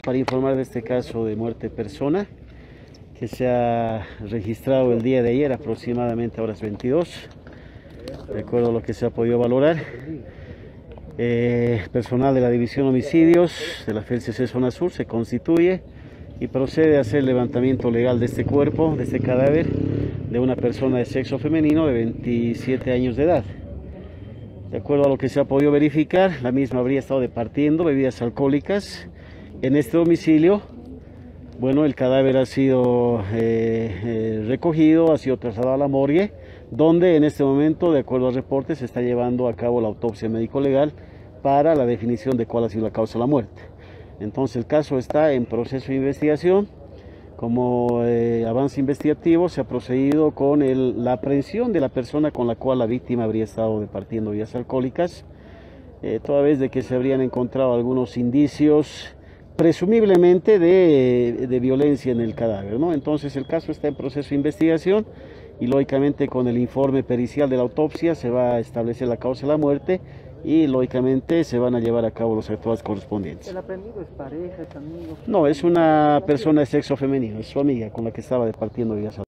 para informar de este caso de muerte de persona que se ha registrado el día de ayer aproximadamente a horas 22, de acuerdo a lo que se ha podido valorar. Personal de la División Homicidios de la FELCC Zona Sur se constituye y procede a hacer el levantamiento legal de este cuerpo, de este cadáver, de una persona de sexo femenino de 27 años de edad. De acuerdo a lo que se ha podido verificar, la misma habría estado departiendo bebidas alcohólicas en este domicilio. Bueno, el cadáver ha sido recogido, ha sido trasladado a la morgue, donde en este momento, de acuerdo al reporte, se está llevando a cabo la autopsia médico-legal para la definición de cuál ha sido la causa de la muerte. Entonces el caso está en proceso de investigación. Como avance investigativo se ha procedido con la aprehensión de la persona con la cual la víctima habría estado departiendo bebidas alcohólicas, toda vez de que se habrían encontrado algunos indicios presumiblemente de violencia en el cadáver, ¿no? Entonces el caso está en proceso de investigación y lógicamente con el informe pericial de la autopsia se va a establecer la causa de la muerte y lógicamente se van a llevar a cabo los actuales correspondientes. ¿El aprendido es pareja, es amigo? No, es una persona de sexo femenino, es su amiga con la que estaba departiendo bebidas alcohólicas.